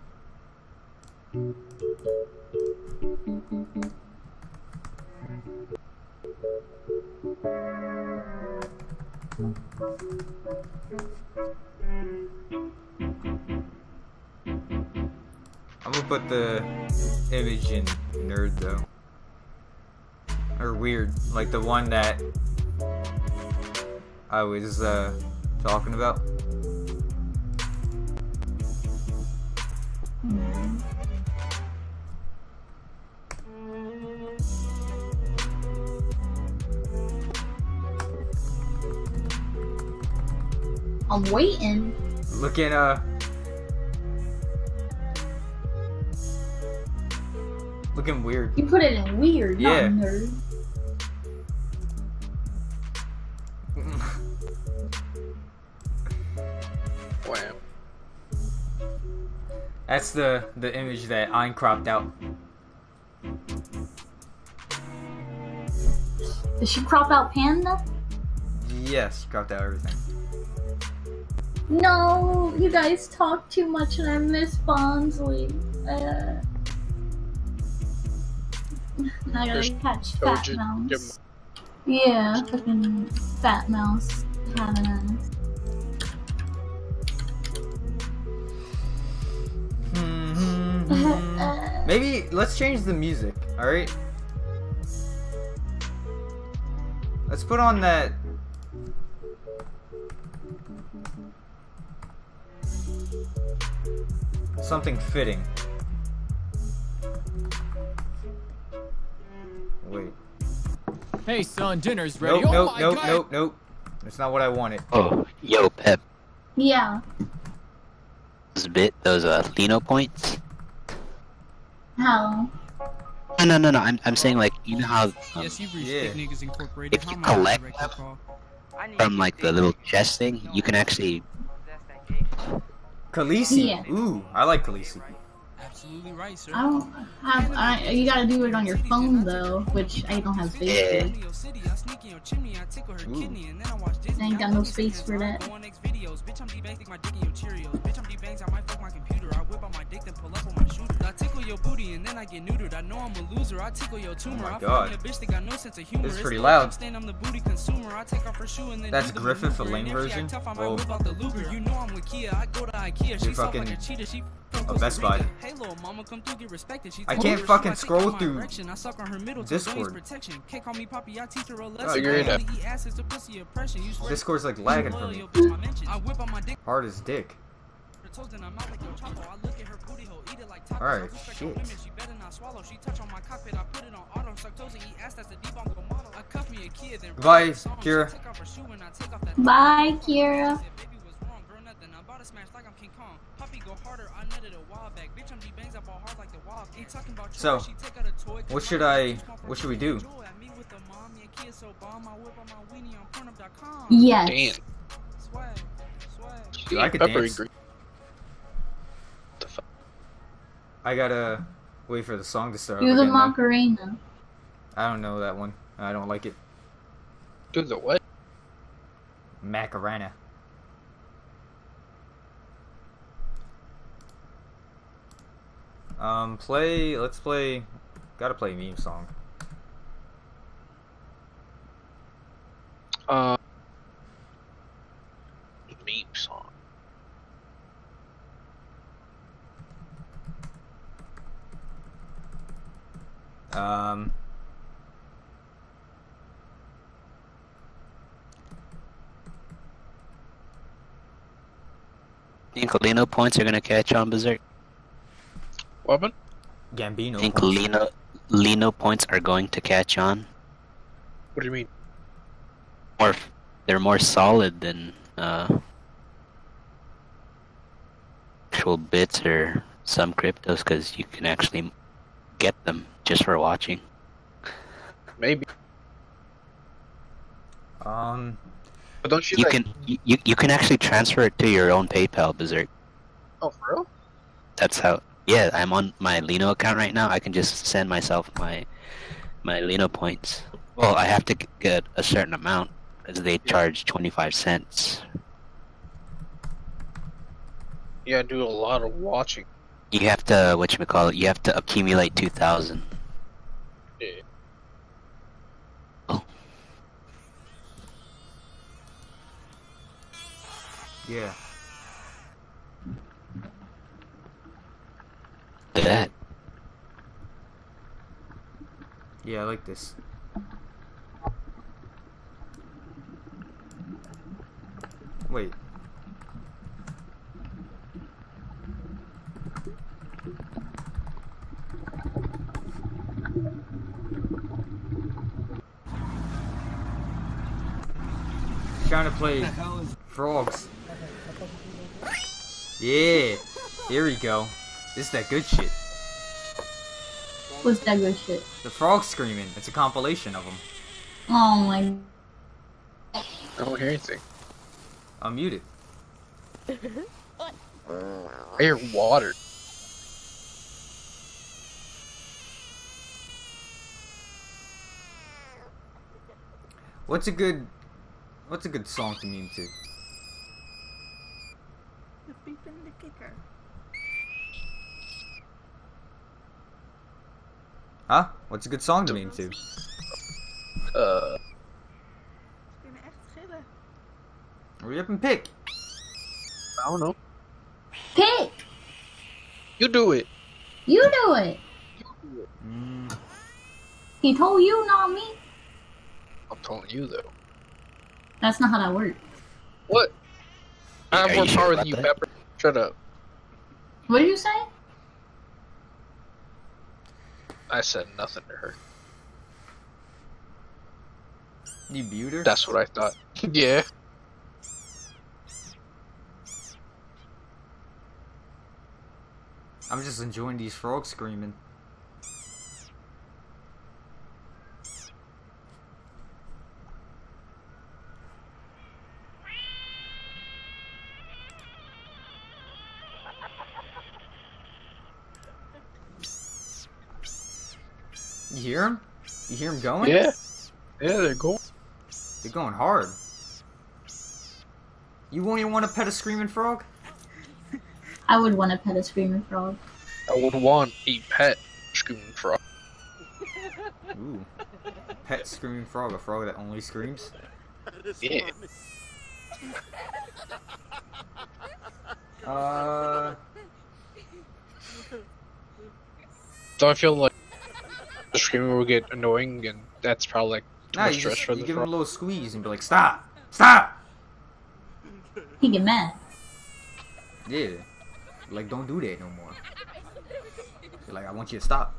I'm gonna put the image in nerd though. Or weird, like the one that I was talking about. I'm waiting. Looking looking weird. You put it in weird, Yeah. not nerd. Wow. That's the image that I cropped out. Did she crop out Panda? Yes, cropped out everything. No, you guys talk too much and I miss Bonsley. I gotta There's catch no Fat j- Mouse. Yeah, fucking Fat Mouse. Have an ass. Maybe let's change the music, alright? Let's put on that. Something fitting. Wait. Hey son, dinner's ready. Nope, Oh nope, my nope, God. nope, nope. That's not what I wanted. Oh, yo, Pep. Yeah. Those Lino points. How? No. I'm saying like you know how Yes, you've reached Yeah. Thick Niggas Incorporated. if you How may I collect direct your call? from like the little chest thing, you can actually. Khaleesi. Yeah. Ooh, I like Khaleesi. Absolutely right, sir. I don't have. You gotta do it on your phone though, which I don't have space Yeah. for. I ain't got no space for that. Oh my god. This is pretty loud. That's Griffith, the lame version? Whoa. You're fucking a Best Buy. I can't fucking scroll through Discord. Figure it out. Discord's like lagging for me. Hard as dick. Alright, shit. Goodbye, Kira. Bye, Kira. So, what should we do? Yes. Damn. Dude, I could Pepper dance. agree. The fuck? I gotta wait for the song to start. Do up the again, though. Macarena. I don't know that one. I don't like it. Do the what? Macarena. Let's play, gotta play a meme song. Meme song. Um, Think Lino points are gonna catch on Berserk? Weapon? Gambino. Think points. Lino points are going to catch on? What do you mean? Or they're more solid than actual bits or some cryptos because you can actually get them just for watching. Maybe. Um, But don't you, You like... can you can actually transfer it to your own PayPal, Berserk. Oh, for real? That's how. Yeah, I'm on my Lino account right now. I can just send myself my Lino points. Well, I have to get a certain amount because they charge 25 cents. Yeah, I do a lot of watching. You have to whatchamacallit, you have to accumulate 2,000. Yeah. Oh, yeah. look at that. Yeah, I like this. Wait. Trying to play frogs. Yeah, here we go. This is that good shit. What's that good shit? The frog screaming. It's a compilation of them. Oh my. I don't hear anything. I'm muted. I hear water. What's a good song to meme to? The beep and the kicker. Huh? What's a good song to meme to? Ze kunnen echt schillen. Hurry up and pick. I don't know. Pick! You do it. You do it! Mm, He told you, not me. I'm telling you, though. That's not how that works. What? I Are have you more sure power about than you, that? Pepper. Shut up. What did you say? I said nothing to her. you mute her? That's what I thought. Yeah. I'm just enjoying these frogs screaming. You hear him? You hear him going? Yeah. Yeah, they're going. They're going hard. You won't even want to pet a screaming frog? I would want to pet a screaming frog. I would want a pet screaming frog. Ooh. Pet screaming frog, a frog that only screams? Yeah. Don't I feel like the screaming will get annoying, and that's probably like too Nah, much you stress just for you the give him a frog. little squeeze and be like, stop! Stop! He get mad. Yeah. Like, don't do that no more. You're like, I want you to stop.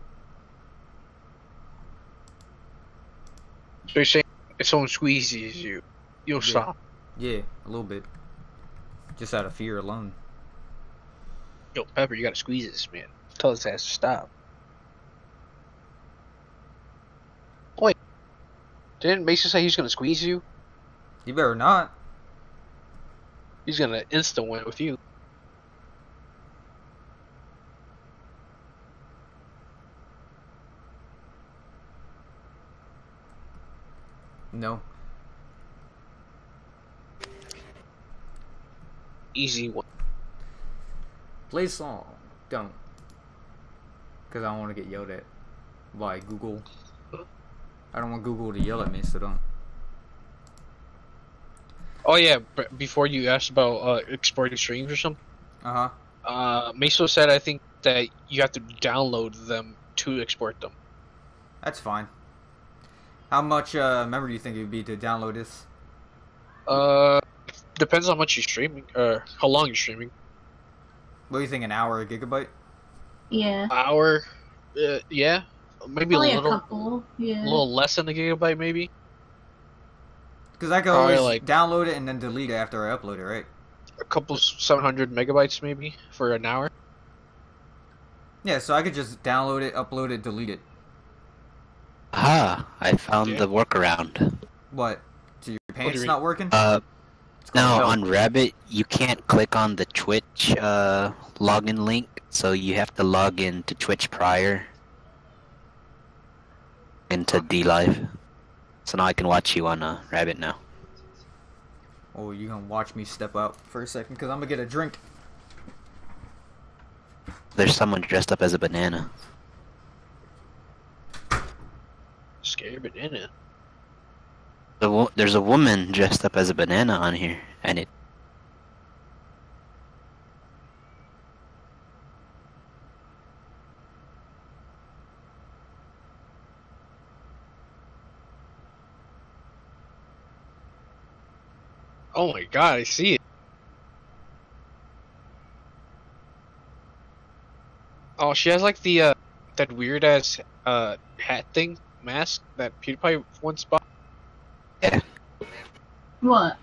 So you're saying if someone squeezes you, you'll Yeah. stop. Yeah, a little bit. Just out of fear alone. Yo, Pepper, you gotta squeeze this, man. Tell his ass to stop. Wait. Didn't Mason say he's gonna squeeze you? You better not. He's gonna instant win with you. No. easy one. Play song. Don't. Because I don't want to get yelled at by Google. I don't want Google to yell at me, so don't. Oh yeah, before you asked about exporting streams or something, Meso said I think that you have to download them to export them. That's fine. How much memory do you think it would be to download this? Depends on how much you're streaming, or how long you're streaming. What do you think, an hour, a gigabyte? Yeah. Hour, yeah, maybe Probably a a couple. Yeah. little less than a gigabyte, maybe. Because I could Probably always like download it and then delete it after I upload it, right? a couple 700 megabytes, maybe for an hour. Yeah, so I could just download it, upload it, delete it. Ah, I found Yeah. the workaround. What? So your do pants you not mean? working? No, called on Rabbit, you can't click on the Twitch login link, so you have to log in to Twitch prior into D-Live. So now I can watch you on Rabbit now. Oh, you gonna watch me step out for a second, because I'm gonna get a drink. There's someone dressed up as a banana. Scary banana. There's a woman dressed up as a banana on here, and it. Oh my god, I see it. Oh, she has like the that weird ass hat thing mask that PewDiePie once bought. Yeah. What?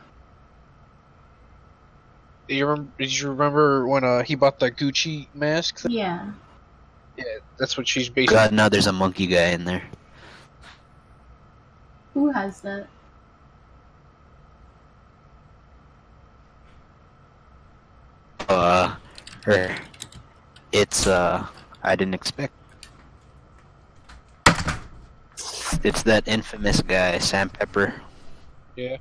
Did you remember when he bought the Gucci mask? Yeah. Yeah, that's what she's basically. God, now there's a monkey guy in there. Who has that? Her. It's I didn't expect. It's that infamous guy, Sam Pepper. Yeah.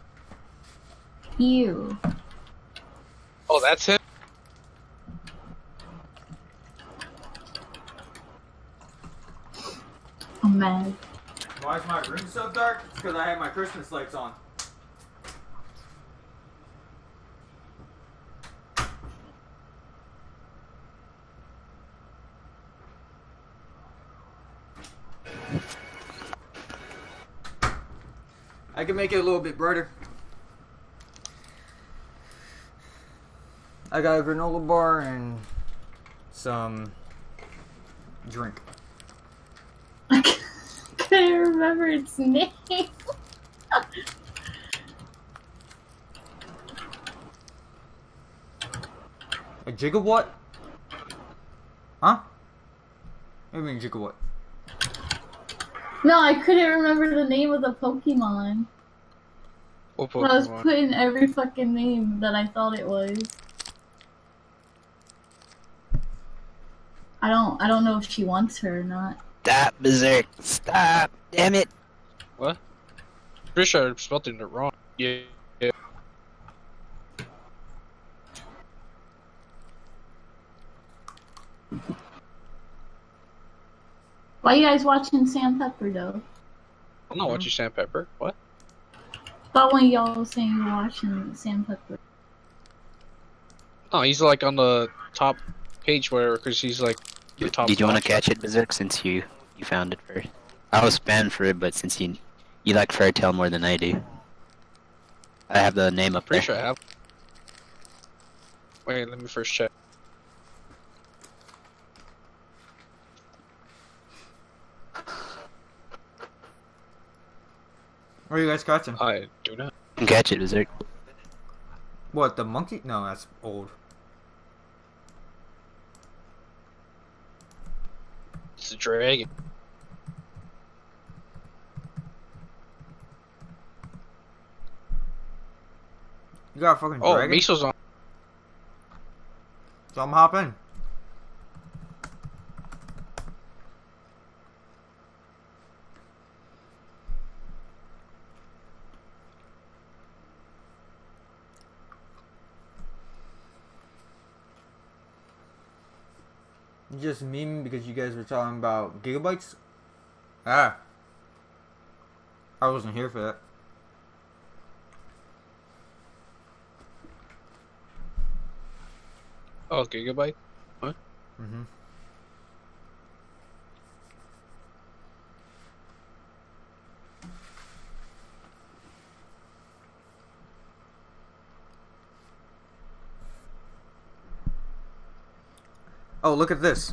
You. Oh, that's it. I'm mad. Why is my room so dark? It's because I have my Christmas lights on. I can make it a little bit brighter. I got a granola bar and some drink. I couldn't remember its name. A gigawatt? Huh? What do you mean gigawatt? No, I couldn't remember the name of the Pokemon. What But I was Pokemon? putting every fucking name that I thought it was. I don't know if she wants her or not. Stop, Berserk! Stop! Damn it! What? Pretty sure I spelled it wrong. Yeah. Yeah. Why you guys watching Sam Pepper though? I'm not watching Sandpepper. What? Thought one of y'all was saying you were watching Sam Pepper. No, he's like on the top page, whatever, because he's like the top. Did you want to watcher. catch it, Berserk, since you found it first? I was spanned for it, but since you like Fairy Tail more than I do, I have the name up Pretty there. sure I have. Wait, let me first check. Where are you guys catching? I do not. You can catch it, Berserk. What, the monkey? No, that's old. It's a dragon. You got a fucking Oh, dragon? Miso's on. So I'm hop in. just memeing because you guys were talking about gigabytes? Ah. I wasn't here for that. Oh, gigabyte? What? Mm-hmm. Oh, look at this.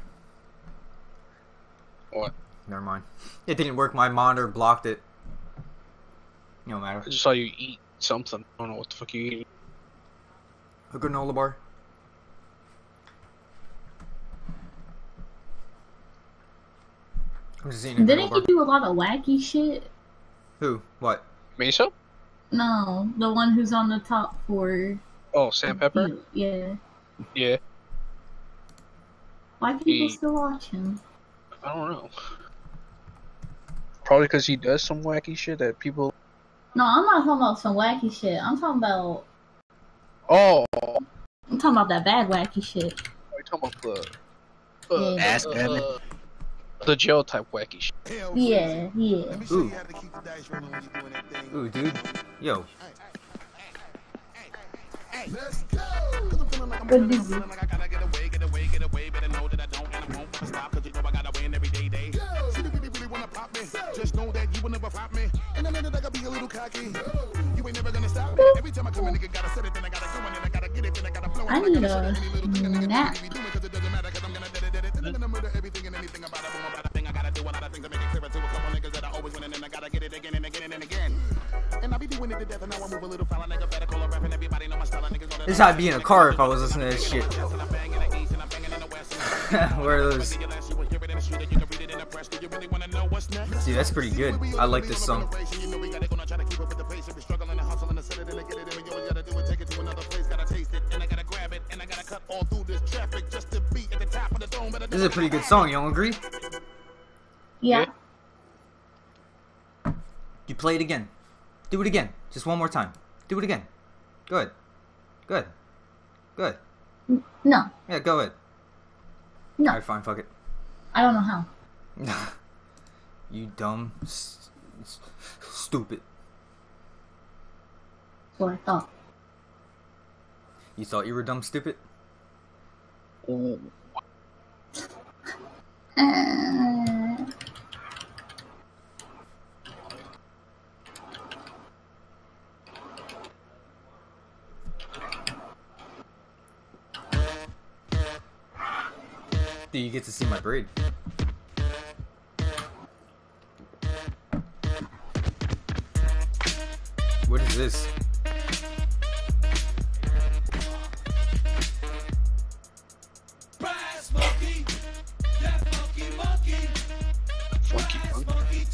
What? Never mind. It didn't work. My monitor blocked it. No matter. I just saw you eat something. I don't know what the fuck you eat. A granola bar. I'm just eating a granola Didn't bar. he do a lot of wacky shit? Who? What? Miso? No, the one who's on the top for. Oh, Sandpepper? Yeah. Yeah. Why do people He- still watch him? I don't know. Probably because he does some wacky shit that people. No, I'm not talking about some wacky shit. I'm talking about. Oh! I'm talking about that bad wacky shit. We're talking about the. Yeah. Ass grabbing. The jail type wacky shit. Yeah, yeah. Ooh. Ooh, dude. Yo. Good dude. Just know that you will never flop me. And then I gotta be a little cocky. You ain't never gonna stop me. Every time I come a nigga gotta set it, then I gotta go and then I gotta get it, then I gotta blow it. I need a nap. Because it doesn't matter, cause I'm gonna dead it. Then I'm gonna murder everything and anything about it. Boom, about a thing. I gotta do a lot of things to make it clearer to a couple niggas that I always win, and then I gotta get it again and again and again. And I be doing it to death, and now I move a little foul. Nigga better call a rap, and everybody know my style. Niggas know that. This is how I'd be in a car if I was listening to this shit. Where are those? See, that's pretty good. I like this song. This is a pretty good song, you don't agree? Yeah. You play it again. Do it again. Just one more time. Do it again. Good. Good. Good. No. Yeah, go ahead. No. Alright, fine, fuck it. I don't know how. You dumb, stupid. That's what I thought. You thought you were dumb, stupid? Ooh. Do you get to see my braid? What is this? Funky monkey.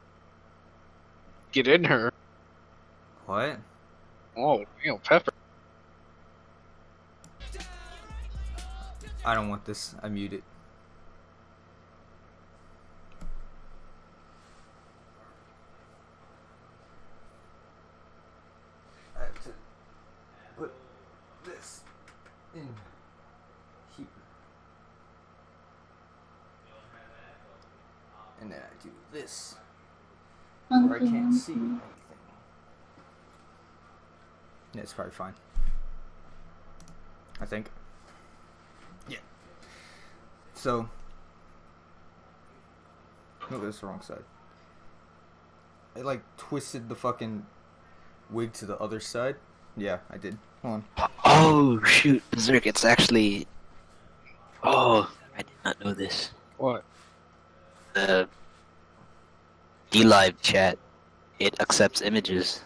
Get in her. What? Oh, damn, Pepper. I don't want this. I mute it. I have to put this in here. And then I do this. Where I can't see anything. Yeah, it's probably fine. I think. Yeah. So. No, that's the wrong side. I like twisted the fucking wig to the other side. Yeah, I did. Hold on. Oh shoot, Berserk, it's actually... Oh, I did not know this. What? The D-Live chat, it accepts images.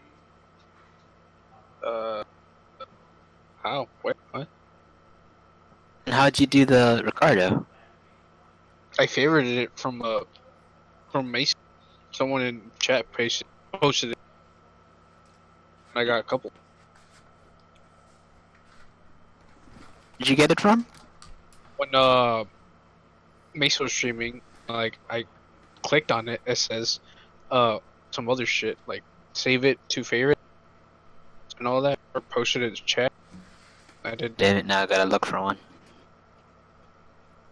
How? Wait, what? And how'd you do the Ricardo? I favorited it from Mason. Someone in chat posted it. I got a couple. Did you get it from? When Mason was streaming, like I clicked on it, it says some other shit like save it to favorite and all that, or posted it in chat. I did. Damn it, now I gotta look for one.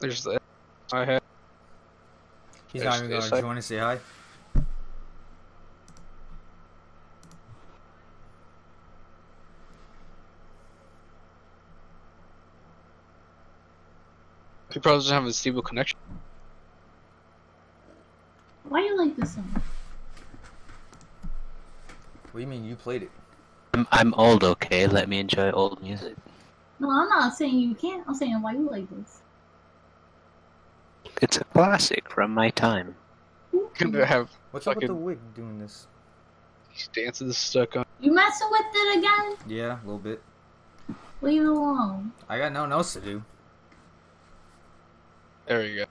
There's the I had. He's not even There's gonna the join and say hi. He probably doesn't have a stable connection. Why you like this song? What do you mean you played it? I'm old, okay? Let me enjoy old music. No, I'm not saying you can't. I'm saying why you like this. It's a classic from my time. Gonna have What's up with the fucking wig doing this? these dances stuck on. You messing with it again? Yeah, a little bit. Leave it alone. I got nothing else to do. There you go.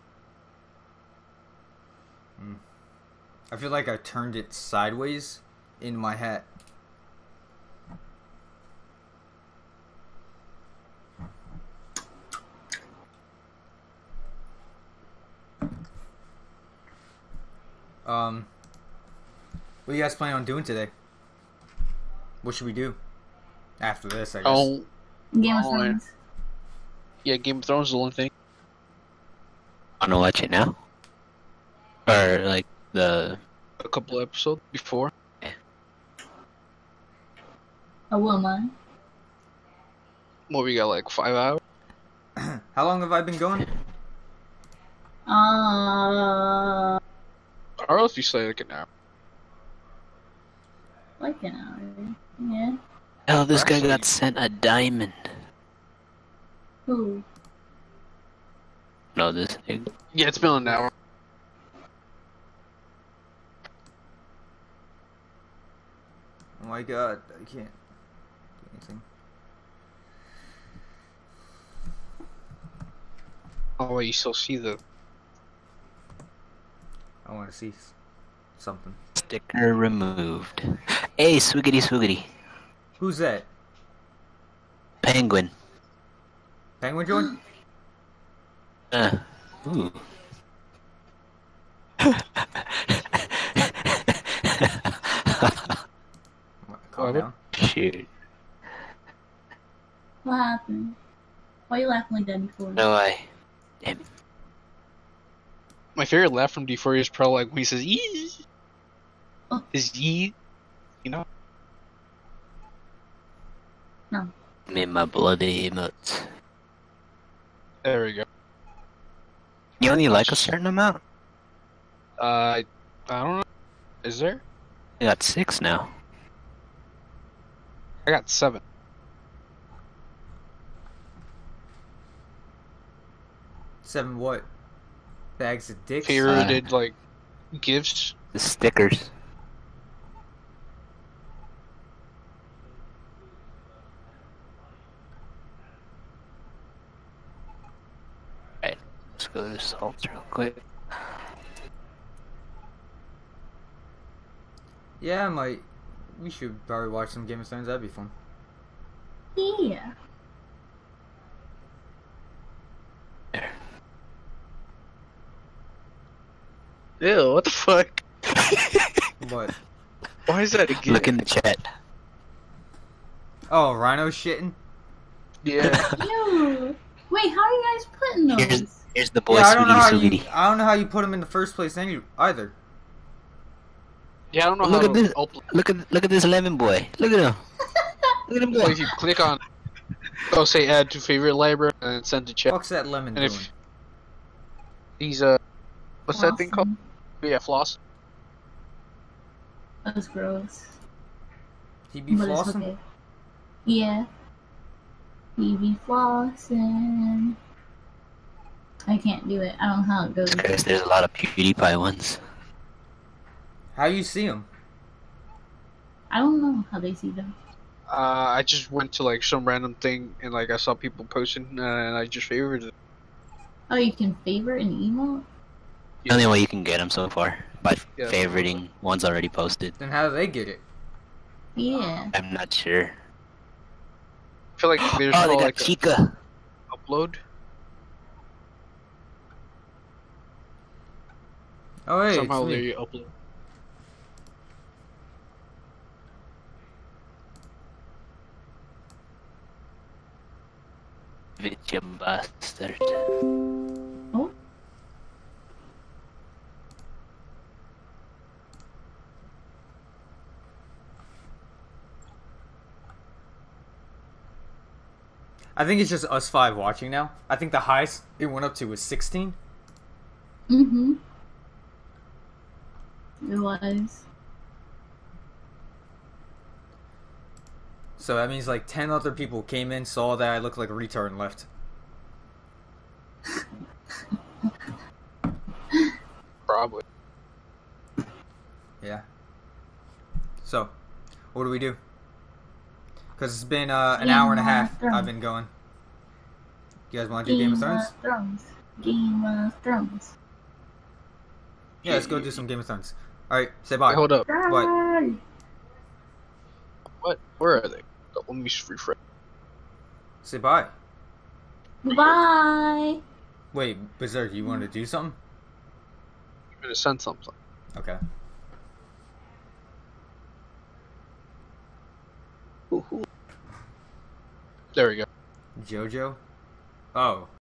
I feel like I turned it sideways in my hat. What do you guys plan on doing today? What should we do? After this, I guess. Oh, Game of Oh, Thrones. yeah, Game of Thrones is the only thing. Wanna watch it now? Or like the A couple episodes before. I will mine. What we got, like 5 hours? How long have I been going? Or else you say like an hour. Like an hour. Yeah. hell, this guy Actually- got sent a diamond. Who? No, this thing. Yeah, it's been an hour. Oh my god, I can't do anything. Oh, wait, you still see the. I want to see something. Sticker removed. Hey, swiggity swiggity. Who's that? Penguin. Penguin joined? Ooh. Calm What? down. Shoot. What happened? Why you laughing like that before? No, damn it. My favorite laugh from D4 is probably like when he says "yee." Oh. His "yee," you know. Made my bloody emotes. There we go. You only like a certain amount? I don't know. Is there? I got 6 now. I got 7. Seven what? Bags of dicks? Favorited like gifts. The stickers. Right, let's go to salts real quick. Yeah, I might. We should probably watch some Game of Thrones. That'd be fun. Yeah. Ew, what the fuck? What? Why is that again? Look in the chat. Oh, Rhino shitting? Yeah. Ew. Wait, how are you guys putting those? Here's the boy, Yeah, I don't know how sweetie, you. sweetie. I don't know how you put them in the first place either. Yeah, I don't know Look how at to this. upload. Look at this lemon boy. Look at him. Look at him So go. if you click on, say add to favorite library and then send to chat. What's that lemon And doing? if he's what's that thing called? Yeah, floss. That was gross. He be But it's flossing? okay. Yeah. He be flossing. I can't do it. I don't know how it goes. Because there's a lot of PewDiePie ones. How you see him? I don't know how they see them. I just went to like some random thing and like I saw people posting and I just favorited it. Oh, you can favorite an emote? The only way you can get them so far by Yeah. favoriting ones already posted. Then how do they get it? Yeah. I'm not sure. I feel like there's Oh, they no got like a Chica. upload. Oh, hey, Somehow it's me. they upload. Bitch, you bastard. I think it's just us 5 watching now. I think the highest it went up to was 16. Mm-hmm. It was. So that means like 10 other people came in, saw that I looked like a retard and left. Probably. Yeah. So, what do we do? Because it's been an hour and a half I've been going. You guys want to do Game of Thrones? Game of Thrones. Yeah, let's go do some Game of Thrones. Alright, say bye. Wait, hold up. What? What? Where are they? Let me just refresh. Say bye. Bye. Wait, Berserk, you want to do something? I'm gonna send something. Okay. There we go. Jojo? Oh.